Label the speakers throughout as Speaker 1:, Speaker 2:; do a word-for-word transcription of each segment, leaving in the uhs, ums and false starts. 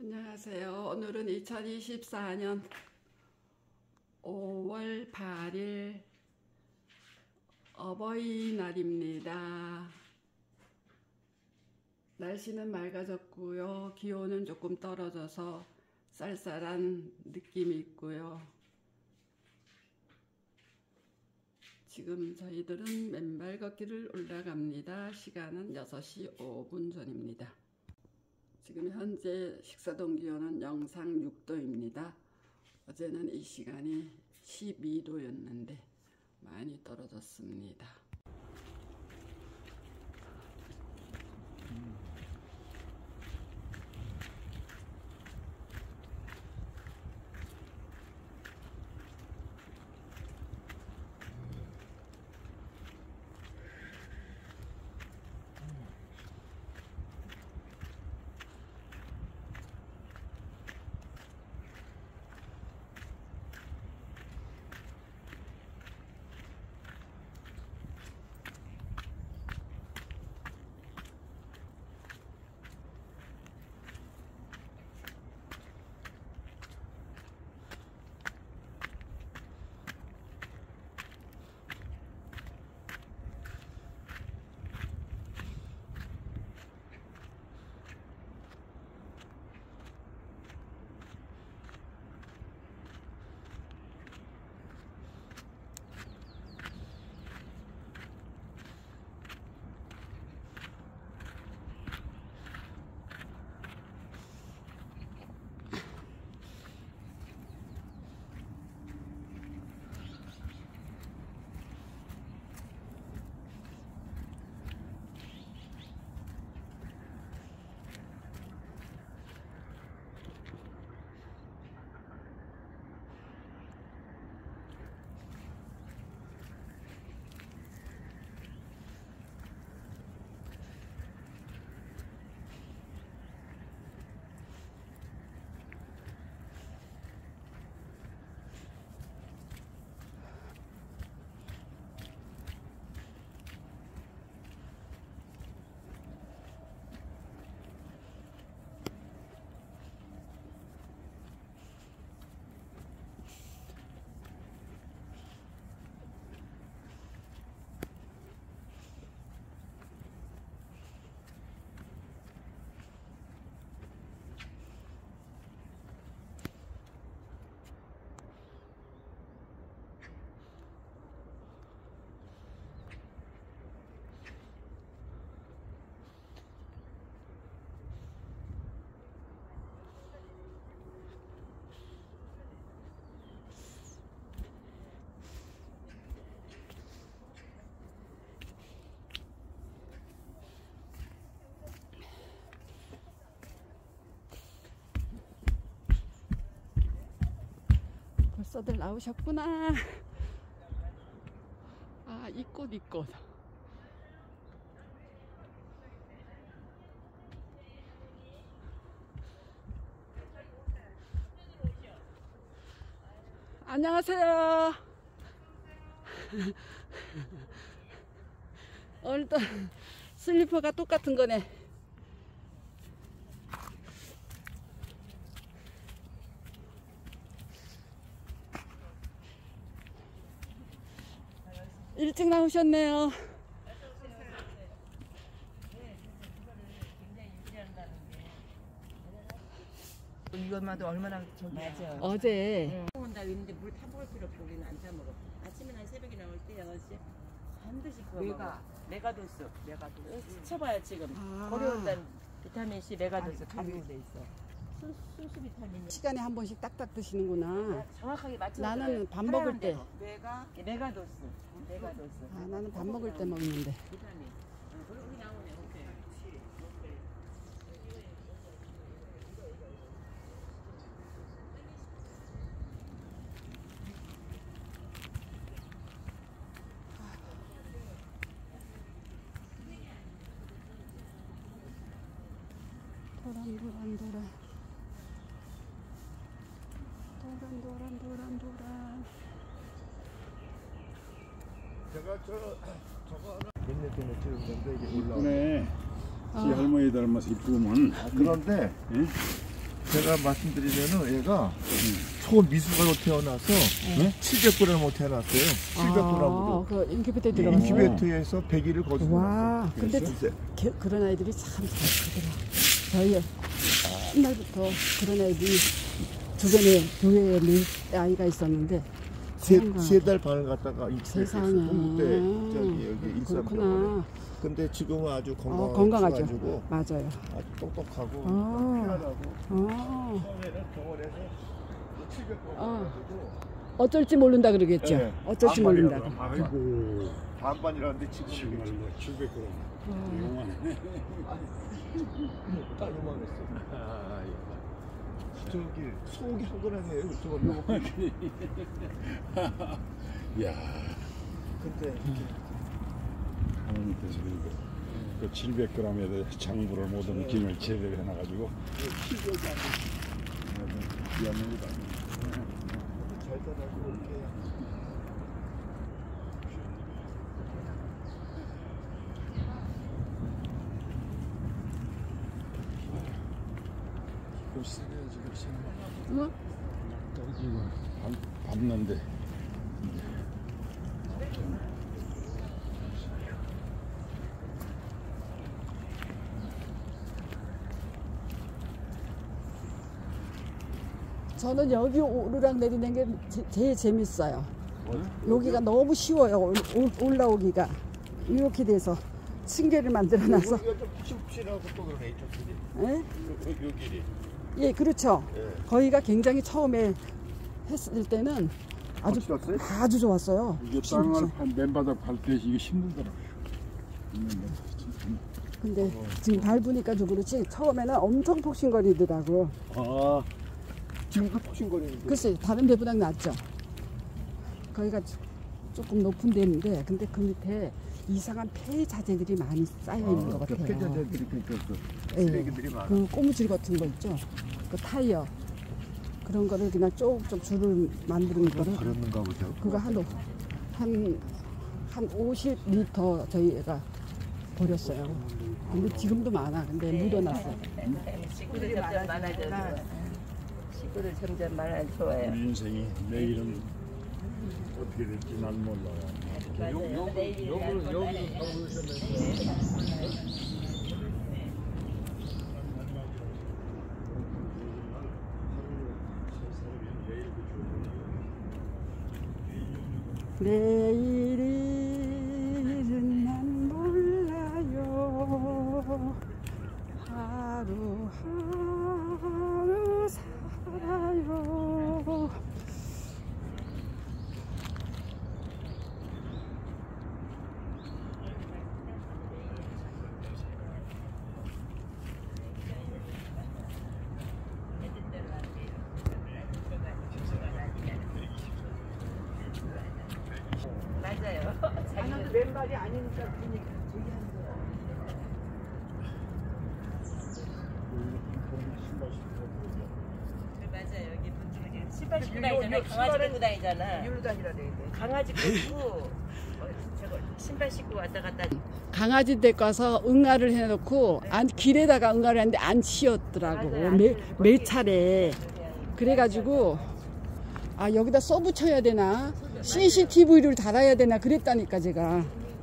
Speaker 1: 안녕하세요. 오늘은 이천이십사 년 오월 팔일 어버이날입니다. 날씨는 맑아졌고요. 기온은 조금 떨어져서 쌀쌀한 느낌이 있고요. 지금 저희들은 맨발 걷기를 올라갑니다. 시간은 여섯 시 오 분 전입니다. 지금 현재 식사동 기온은 영상 육 도입니다. 어제는 이 시간이 십이 도였는데 많이 떨어졌습니다. 벌써들 나오셨구나. 아, 이 꽃, 이 꽃. 안녕하세요. 오늘도 슬리퍼가 똑같은 거네. 일찍 나오셨네요.
Speaker 2: 이것만도 얼마나 저기 맞아.
Speaker 1: 어제
Speaker 2: 응. 온다 있는데 물 타먹을 필요 없고 우리는 안 타먹어. 아침에나 새벽에 나올 때 여섯 시에 반드시 그거 메가 메가도스 메가도스 스쳐봐요 지금.
Speaker 1: 아.
Speaker 2: 고려온다는 비타민C 메가도스 가지고 돼 있어. 수, 수수 비타민.
Speaker 1: 시간에 한 번씩 딱딱 드시는구나.
Speaker 2: 정확하게 맞춰.
Speaker 1: 나는 밥 먹을 때.
Speaker 2: 메가 메가도스 메가도스.
Speaker 1: 아, 나는 밥 먹을 때 먹는데.
Speaker 2: 비타민. 우리 나오네. 오케이.
Speaker 1: 도란 도란 도란 도란 도란 도란 도란
Speaker 3: 제가 저 저거 몇년 전에 찍었는데 이게 올라오네.
Speaker 4: 이쁘네.
Speaker 1: 아.
Speaker 4: 지 할머니 닮아서 이쁘구먼.
Speaker 3: 아, 그런데
Speaker 4: 응?
Speaker 3: 제가 말씀드리면은 얘가 초미숙아로 태어나서 칠백 그램으로 태어났어요. 칠백 그램으로.
Speaker 1: 아, 그 인큐베이터에 들어가서.
Speaker 3: 인큐베이터에서 백 일을 거둔
Speaker 1: 와, 근데
Speaker 3: 그래서
Speaker 1: 게, 그런 아이들이 참 잘 크더라. 저희 옛날부터 그런 아이들이 주변에 교회에 늘 아이가 있었는데
Speaker 3: 세 달 반을 갔다가
Speaker 1: 세상에.
Speaker 3: 그때 저기 여기 일산병원에.
Speaker 1: 그렇구나.
Speaker 3: 근데 지금은 아주
Speaker 1: 어,
Speaker 3: 건강하고
Speaker 1: 건강하죠. 맞아요.
Speaker 3: 아주 똑똑하고
Speaker 1: 아.
Speaker 3: 편하고
Speaker 1: 아,
Speaker 3: 처음에는 병원에서 칠백 그램
Speaker 1: 아.
Speaker 3: 가지고
Speaker 1: 어쩔지 모른다 그러겠죠.
Speaker 3: 네.
Speaker 1: 어쩔지
Speaker 3: 반반이라고.
Speaker 1: 모른다고.
Speaker 4: 아이고
Speaker 3: 반반이라는데 지금
Speaker 4: 정말로 칠백 그램
Speaker 1: 어.
Speaker 4: 용하네.
Speaker 3: 딱 요만했어.
Speaker 4: 아,
Speaker 3: 저기 소고기 한 그램이에요. 저거
Speaker 4: 야,
Speaker 3: 근데
Speaker 4: 하나님께서 그 칠백 그램에 대해 장부를 모든 김을 제대로 해놔가지고
Speaker 3: 실력이 안 돼.
Speaker 4: 미안합니다.
Speaker 3: 잘 따라고 이렇게.
Speaker 4: 글쎄요 지금
Speaker 1: 응?
Speaker 4: 지금 밟는데
Speaker 1: 저는 여기 오르락 내리는 게 제, 제일 재밌어요. 여기가 너무 쉬워요. 올, 올, 올라오기가 이렇게 돼서 층계를 만들어놔서.
Speaker 3: 여기가 좀 푹신푹신하고 또 그러네 이쪽들이.
Speaker 1: 예?
Speaker 3: 요, 요 길이.
Speaker 1: 예, 그렇죠.
Speaker 3: 예.
Speaker 1: 거기가 굉장히 처음에 했을 때는 아주
Speaker 3: 확실했어요?
Speaker 1: 아주 좋았어요.
Speaker 4: 이게 땅을 판 맨바닥 밟을 때 이게 힘들더라고요.
Speaker 1: 근데 지금 밟으니까 좀 그렇지 처음에는 엄청 폭신거리더라고.
Speaker 3: 아 지금도 푹신거리는데.
Speaker 1: 글쎄 다른 데보다 낫죠. 거기가 조- 조금 높은 데인데 근데 그 밑에 이상한 폐 자재들이 많이 쌓여 있는 것 같아요.
Speaker 3: 폐자재들이 그러니까 그
Speaker 1: 예,
Speaker 3: 쓰레기들이 많아.
Speaker 1: 그 고무줄 같은 거 있죠. 그 타이어 그런 거를 그냥 쪽쪽 줄을 만드는 거를
Speaker 3: 그랬는가 보죠.
Speaker 1: 그거 한 한 한 오십 리터 저희가 버렸어요. 근데 지금도 많아. 근데 묻어놨어.
Speaker 2: 식구들 점점 많아져서 식구들 점점 많아져 좋아요.
Speaker 4: 우리 인생이 내일은 어떻게 될지 난 몰라요.
Speaker 2: 맞아요. 내일 날 몰라요.
Speaker 1: 내일은 난 몰라요. 하루하루 살아요.
Speaker 2: 맞아요. 자기는
Speaker 1: 왼발이 아니니까 그러니까.
Speaker 2: 맞아요. 여기 분들은 지금 신발 신고 다니잖아요. 강아지 끌고 다니잖아.
Speaker 5: 유로 다니라 돼.
Speaker 2: 강아지 끌고 어, 저거 신발 신고 왔다 갔다.
Speaker 1: 강아지 댁 가서 응아를 해놓고 안, 길에다가 응아를 했는데 안 치웠더라고.
Speaker 2: 맞아요. 안
Speaker 1: 매,
Speaker 2: 치우고
Speaker 1: 매
Speaker 2: 거기-
Speaker 1: 차례. 그래가지고 아 여기다 써붙여야 되나 씨씨티비를 달아야 되나 그랬다니까 제가.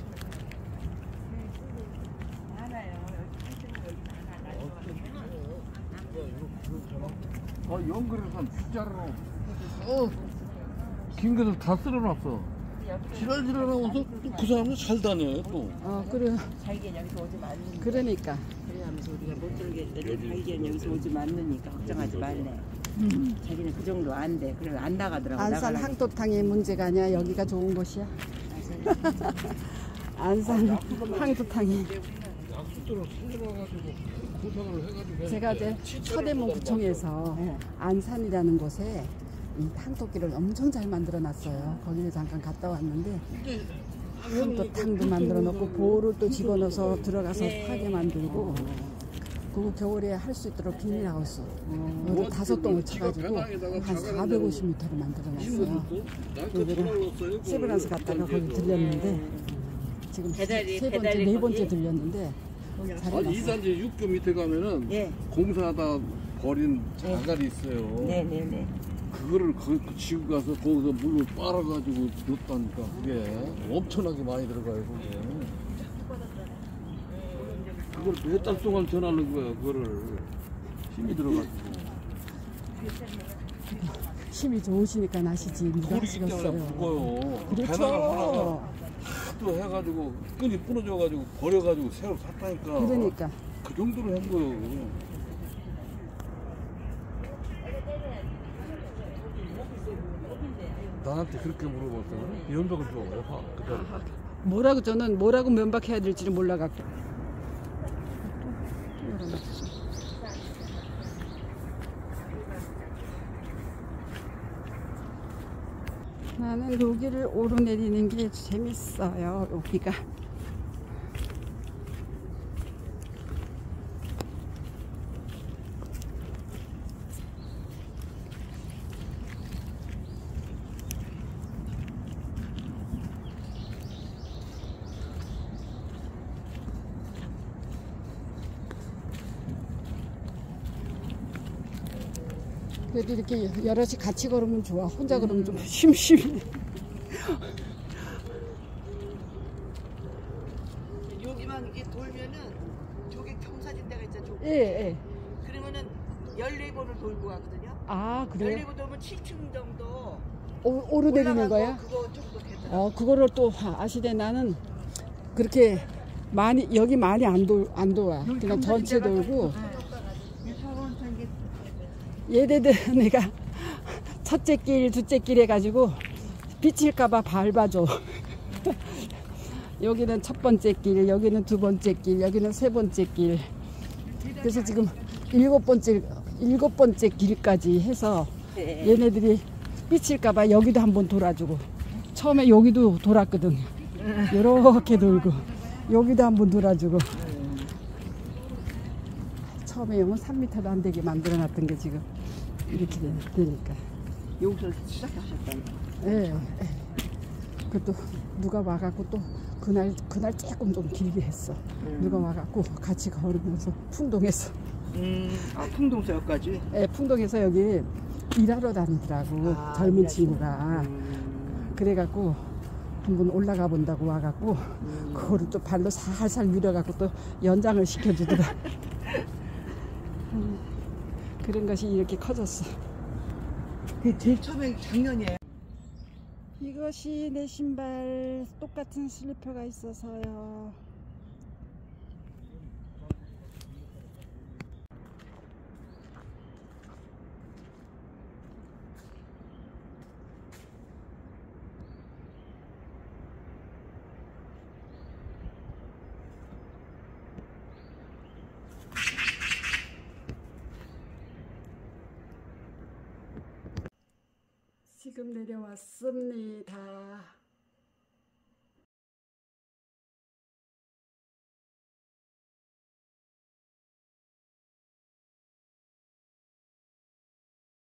Speaker 6: 아, 연결해서 숫자로 어, 긴 것을 다 쓸어놨어. 지랄지랄하면서 그 사람은 잘 다녀요 또.
Speaker 1: 어 그래
Speaker 2: 자기는 여기서 오지 말는.
Speaker 1: 그러니까
Speaker 2: 그래 하면서 우리가 못 들겠는데 자기는 여기서 오지 말으니까 걱정하지 말래. 자기는 그 정도 안 돼. 그래 안 나가더라고.
Speaker 1: 안산
Speaker 2: 나가려고.
Speaker 1: 항토탕이 문제가 아니야. 여기가 좋은 곳이야. 안산 항토탕이.
Speaker 6: 약수들을 살려놔가지고 고생을 해가지고.
Speaker 1: 제가 이제 서대문 구청에서 안산이라는 곳에 이 항토끼를 엄청 잘 만들어 놨어요. 거기를 잠깐 갔다 왔는데 항토탕도 만들어 놓고 볼을 또 집어넣어서 들어가서 타게 만들고 그리고 겨울에 할 수 있도록 비닐하우스 여기를 다섯 동을 쳐가지고 한 사백오십 미터를 만들어 놨어요. 여기를 세브란스 갔다가 거기 들렸는데 지금
Speaker 2: 배달이-
Speaker 1: 세 번째
Speaker 2: 배달이
Speaker 1: 네
Speaker 2: 거기?
Speaker 1: 번째 들렸는데 잘
Speaker 6: 아니
Speaker 1: 해놨어요.
Speaker 6: 이 단지 육교 밑에 가면은
Speaker 2: 예.
Speaker 6: 공사하다 버린 자갈이 있어요.
Speaker 2: 네네네.
Speaker 6: 그거를 그, 그 지고 가서 거기서 물을 빨아가지고 넣었다니까 그게 엄청나게 많이 들어가요 그게. 그걸 몇 달 동안 전하는 거야 그거를. 힘이 들어가지고.
Speaker 1: 힘이 좋으시니까 나시지 누가
Speaker 6: 고리기 때문에
Speaker 1: 하시겠어요.
Speaker 6: 무거워요.
Speaker 1: 그렇죠.
Speaker 6: 배낭을 하나가 하도 해가지고 끈이 부러져가지고 버려가지고 새로 샀다니까.
Speaker 1: 그러니까
Speaker 6: 그 정도로 한 거예요. 나한테 그렇게 물어봤어요. 연박을 줘봐요. 봐. 그대로.
Speaker 1: 뭐라고 저는 뭐라고 면박해야 될지를 몰라갖고. 나는 여기를 오르내리는 게 재밌어요. 여기가. 그래도 이렇게 여럿이 같이 걸으면 좋아. 혼자 걸으면 좀 심심해.
Speaker 5: 여기만 이게 돌면은 저기 경사진 데가 있잖아. 저기.
Speaker 1: 예, 예.
Speaker 5: 그러면은 열네 번을 돌고 가거든요.
Speaker 1: 아,
Speaker 5: 열네
Speaker 1: 그래요?
Speaker 5: 번 돌면 칠 층 정도
Speaker 1: 오, 오르내리는
Speaker 5: 올라가고
Speaker 1: 거야?
Speaker 5: 그거 정도 되더라.
Speaker 1: 어, 그거를 또 아시대. 나는 그렇게 많이, 여기 많이 안 돌, 안 돌아. 그냥 전체 돌고. 얘네들 내가 첫째 길, 둘째 길 해가지고 비칠까봐 밟아줘. 여기는 첫 번째 길, 여기는 두 번째 길, 여기는 세 번째 길. 그래서 지금 일곱 번째, 일곱 번째 길까지 해서 얘네들이 삐칠까봐 여기도 한번 돌아주고. 처음에 여기도 돌았거든. 이렇게 돌고. 여기도 한번 돌아주고. 처음에 영은 삼 미터도 안 되게 만들어 놨던 게 지금 이렇게 되니까.
Speaker 5: 여기서 시작하셨다는
Speaker 1: 예, 예. 그것도 누가 와갖고 또 그날, 그날 조금 좀 길게 했어.
Speaker 5: 음.
Speaker 1: 누가 와갖고 같이 걸으면서 풍동에서.
Speaker 5: 음, 아, 풍동서역까지?
Speaker 1: 예, 풍동에서 여기 일하러 다니더라고.
Speaker 5: 아,
Speaker 1: 젊은
Speaker 5: 일하시나?
Speaker 1: 친구가.
Speaker 5: 음.
Speaker 1: 그래갖고 한번 올라가 본다고 와갖고
Speaker 5: 음.
Speaker 1: 그거를 또 발로 살살 밀어갖고 또 연장을 시켜주더라. 음, 그런 것이 이렇게 커졌어.
Speaker 5: 그 제일 처음에 작년이에요.
Speaker 1: 이것이 내 신발 똑같은 슬리퍼가 있어서요. 지금 내려왔습니다.